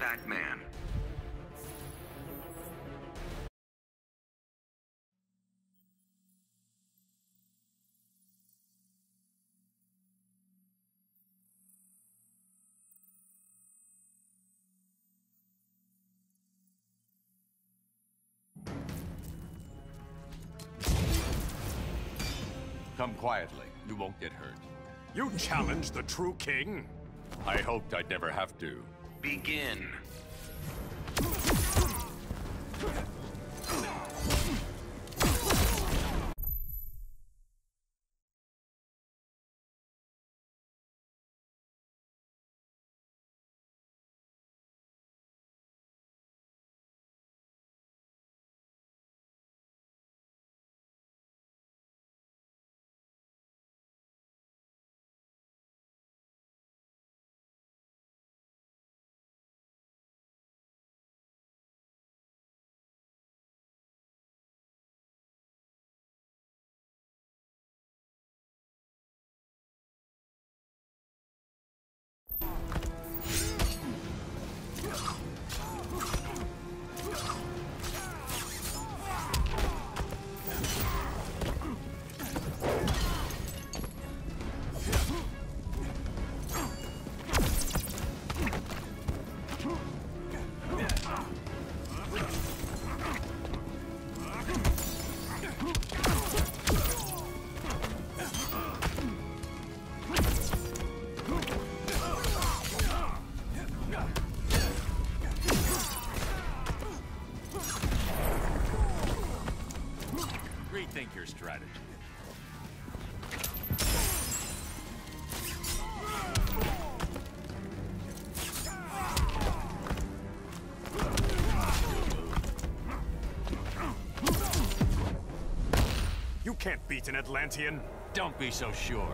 Batman. Come quietly. You won't get hurt. You challenged the true king? I hoped I'd never have to. Begin. Rethink your strategy. You can't beat an Atlantean. Don't be so sure.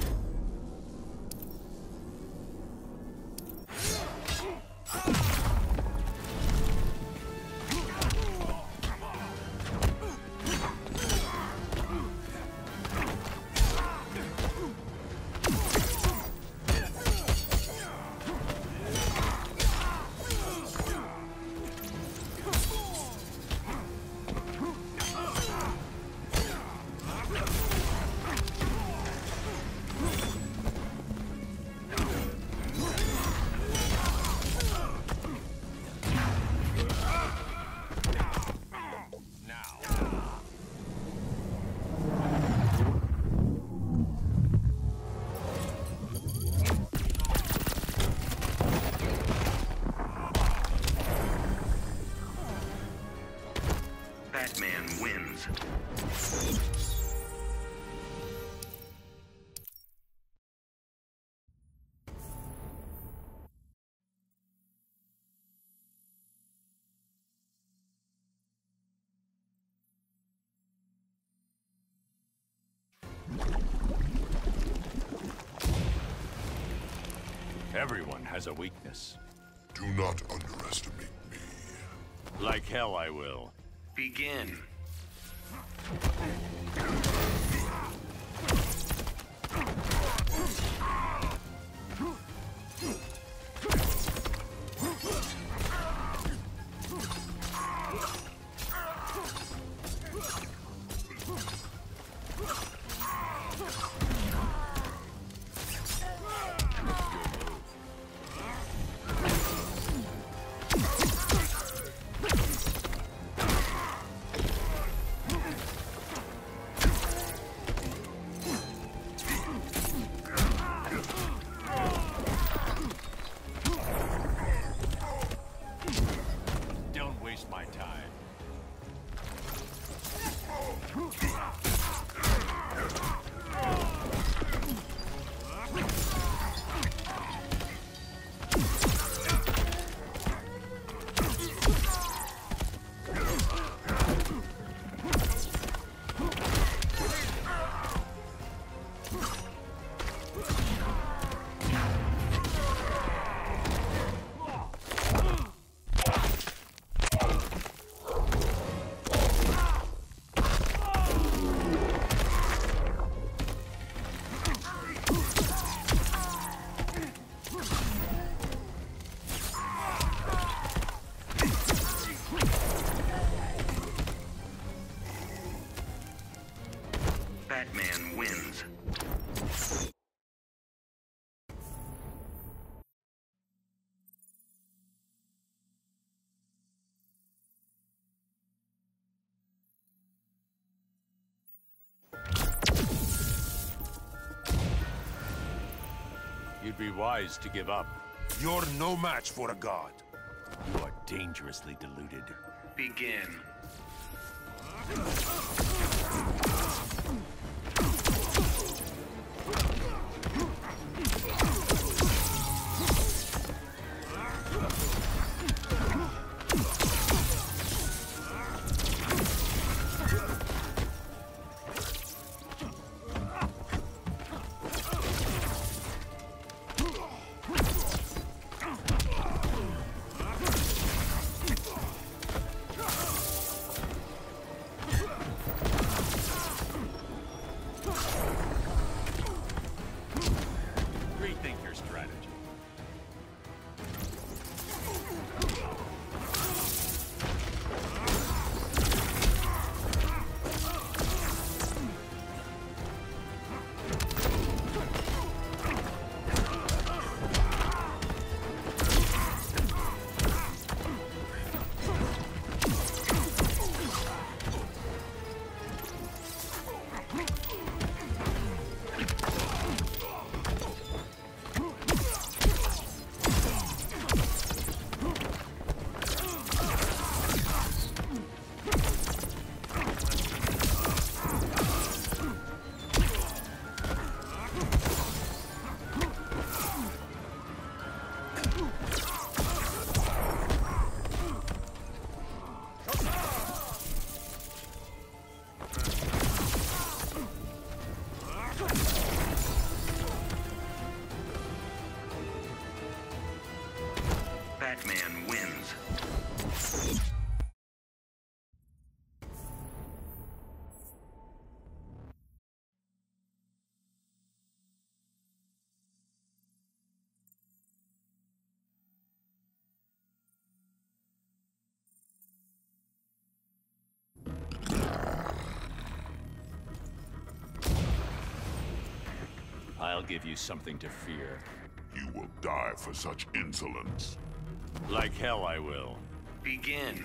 Batman wins. Everyone has a weakness. Do not underestimate me. Like hell I will. Begin. Batman wins. You'd be wise to give up. You're no match for a god. You are dangerously deluded. Begin. Rethink your strategy. Batman wins. I'll give you something to fear. You will die for such insolence. Like hell I will. Begin.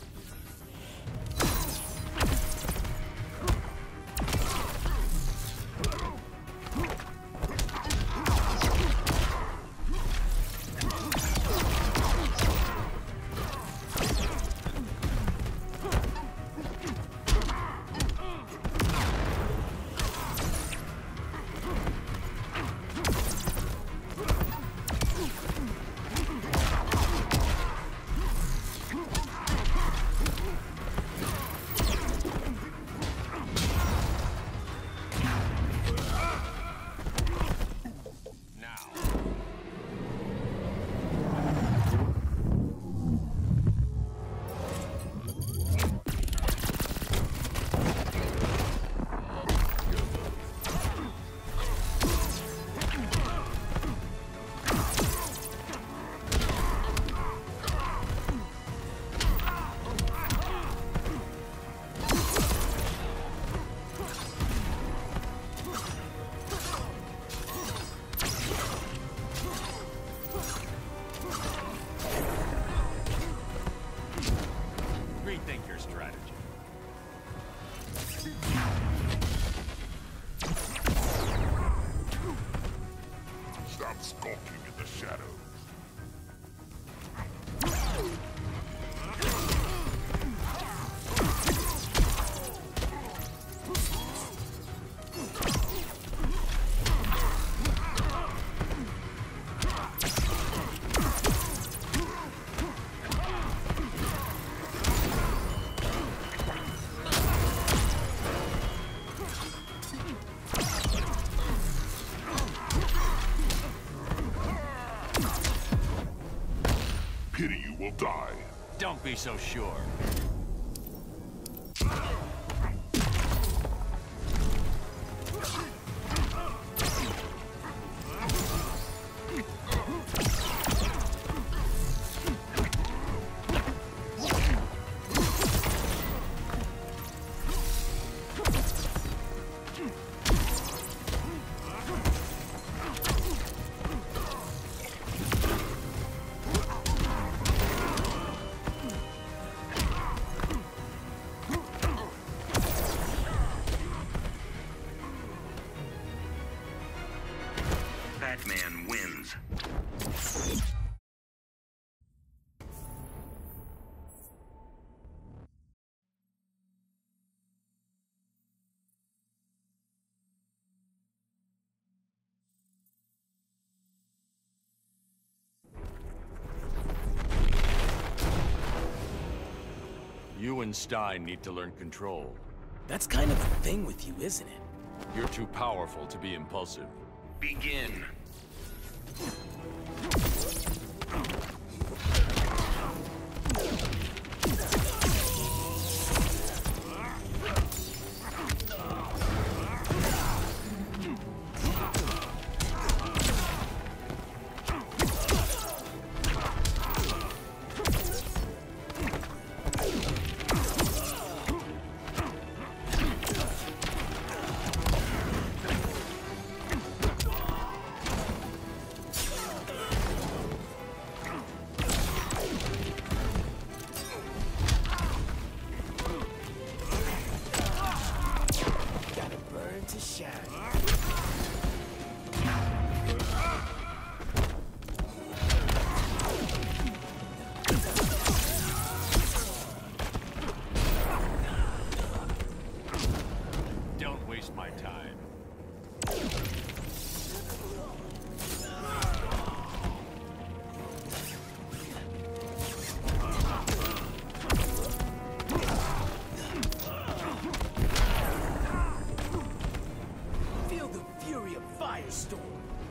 Rethink your strategy. Stop skulking in the shadows. Pity you will die. Don't be so sure. You and Stein need to learn control. That's kind of the thing with you, isn't it? You're too powerful to be impulsive. Begin. Gotta burn to shine. Don't waste my time. Feel the fury of Firestorm.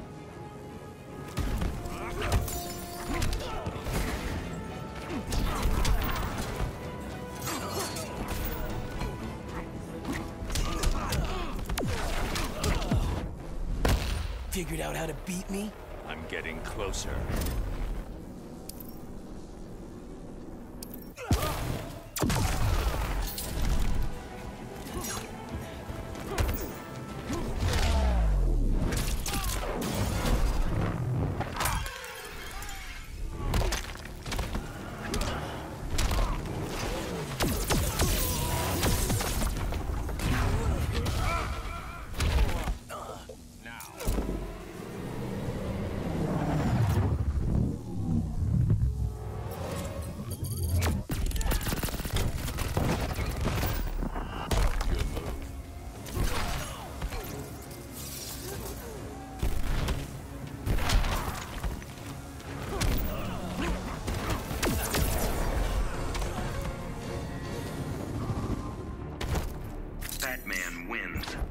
Figured out how to beat me? I'm getting closer. Now. Good move. Batman wins.